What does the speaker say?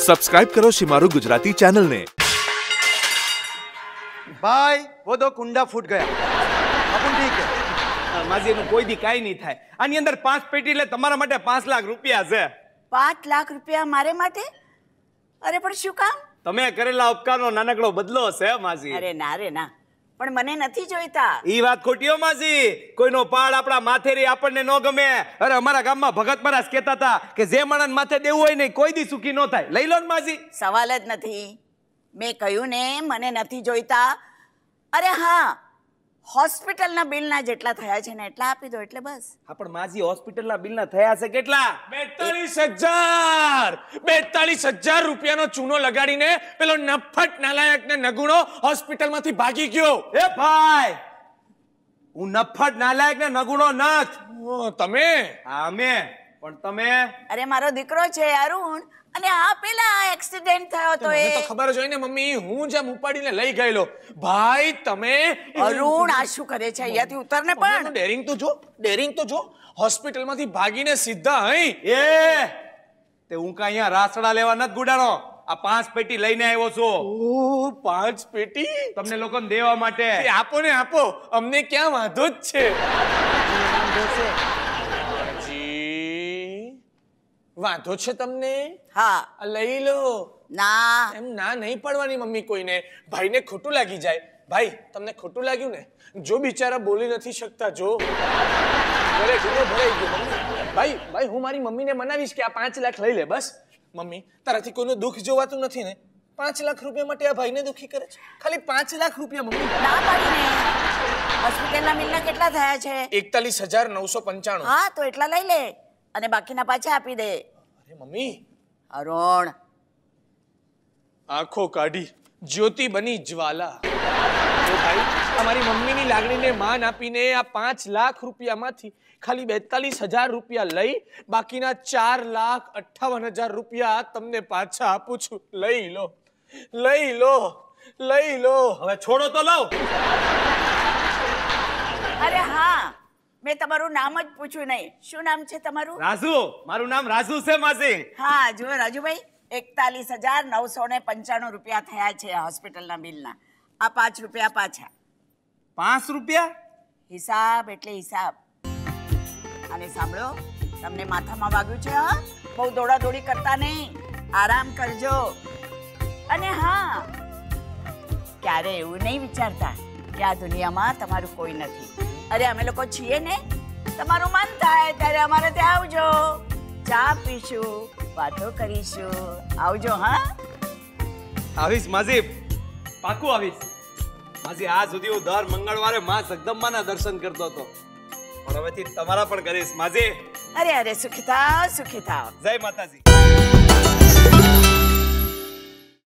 Subscribe करो Shemaroo Gujarati channel ने। भाई वो 2 कुंडा फूट गया अपन ठीक है माजी नु कोई दी काई नहीं थाय आनी अंदर 5 पेटी ले તમારા માટે 5 લાખ રૂપિયા છે 5 લાખ રૂપિયા મારે માટે અરે પણ શું કામ તમે કરેલા ઉપકારનો નાનકડો બદલો છે માજી અરે ના રે ના પણ મને નથી જોઈતા ઈ વાત ખોટીઓ માજી કોઈનો પાડ આપડા માથે રે આપણને નો ગમે અરે અમારા ગામમાં ભગત મહારાજ કહેતા હતા કે જે માણસ માથે દેવું હોય ને કોઈ દી સુખી નો થાય લઈ લો ને માજી સવાલ જ નથી મેં કહ્યું ને મને નથી જોઈતા અરે હા હોસ્પિટલના બિલના જેટલા થયા છે ને એટલા આપી દો એટલે બસ હા પણ માજી હોસ્પિટલના બિલના થયા છે કેટલા 42000 રૂપિયાનો ચૂનો લગાડીને પેલો નફટ નાલાયકને નગુણો હોસ્પિટલમાંથી ભાગી ગયો એ ભાઈ હું નફટ નાલાયકને નગુણો નથ તમે હા મે પણ તમે અરે મારો દીકરો છે અરુણ અને આ પેલા એક્સિડન્ટ થયો તો મને તો ખબર જ હોય ને મમ્મી હું જેમ ઉપાડીને લઈ ગયેલો ભાઈ તમે અરુણ આ શું કરે છે અહીંયાથી ઉતરને પણ ડેરિંગ તો જો હોસ્પિટલમાંથી ભાગીને સીધા અહીં એ તે હું કા અહીંયા રાસડા લેવા નત ગુડાણો આ 5 પેટી લઈને આવ્યો છું ઓ 5 પેટી તમને લોકોને દેવા માટે આપો ને આપો અમને ક્યાં વાંધો જ છે વાંધો છે તમને હા લઈ લો ના એમ ના નહીં પડવાની મમ્મી કોઈને ભાઈને ખોટું લાગી જાય ભાઈ તમને ખોટું લાગ્યું ને જો બિચારા બોલી નથી શકતા જો ઘરે ગુનો ભરાઈ ગયો મમ્મી ભાઈ હું મારી મમ્મીને મનાવીશ કે આ 5 લાખ લઈ લે બસ મમ્મી તારાથી કોઈનું દુઃખ જોવાતું નથી ને 5 લાખ રૂપિયા માટે આ ભાઈને દુખી કરે છે ખાલી 5 લાખ રૂપિયા મમ્મી ના પાડીને હોસ્પિટલના બિલના કેટલા થયા છે 41995 હા તો એટલા લઈ લે અને બાકીના પાછા આપી દે અરે મમ્મી અરુણ આંખો કાઢી જ્યોતિ બની જ્વાલા તો ભાઈ અમારી મમ્મીની લાગણીને માન આપીને આ 5 લાખ રૂપિયામાંથી ખાલી 42000 રૂપિયા લઈ બાકીના 4,58,000 રૂપિયા તમને પાછા આપું છું લઈ લો હવે છોડો તો લો અરે હા મેં તમારું નામ જ પૂછ્યું નહીં શું નામ છે તમારું રાજુ મારું નામ રાજુ છે માસી હા જો રાજુભાઈ 41995 રૂપિયા થયા છે હોસ્પિટલના બિલના આ 5 રૂપિયા પાછા 5 રૂપિયા હિસાબ એટલે હિસાબ અને સાંભળો તમને માથામાં વાગ્યું છે હા બહુ દોડાદોડી કરતા નહીં આરામ કરજો અને હા ક્યારે એવું નહીં વિચારતા કે આ દુનિયામાં તમારું કોઈ નથી અરે અમે લોકો છીએ ને તમારું મન થાય ત્યારે અમારે ત્યાં આવજો ચા પીશું વાતો કરીશું આવજો હા આવીશ માસી પાકું આવીશ માસી આ સુધી હું દર મંગળવારે માં જગદંબાના દર્શન કરતો હતો પણ હવેથી તમારા પણ કરીશ માસી અરે સુખી થાવ જય માતાજી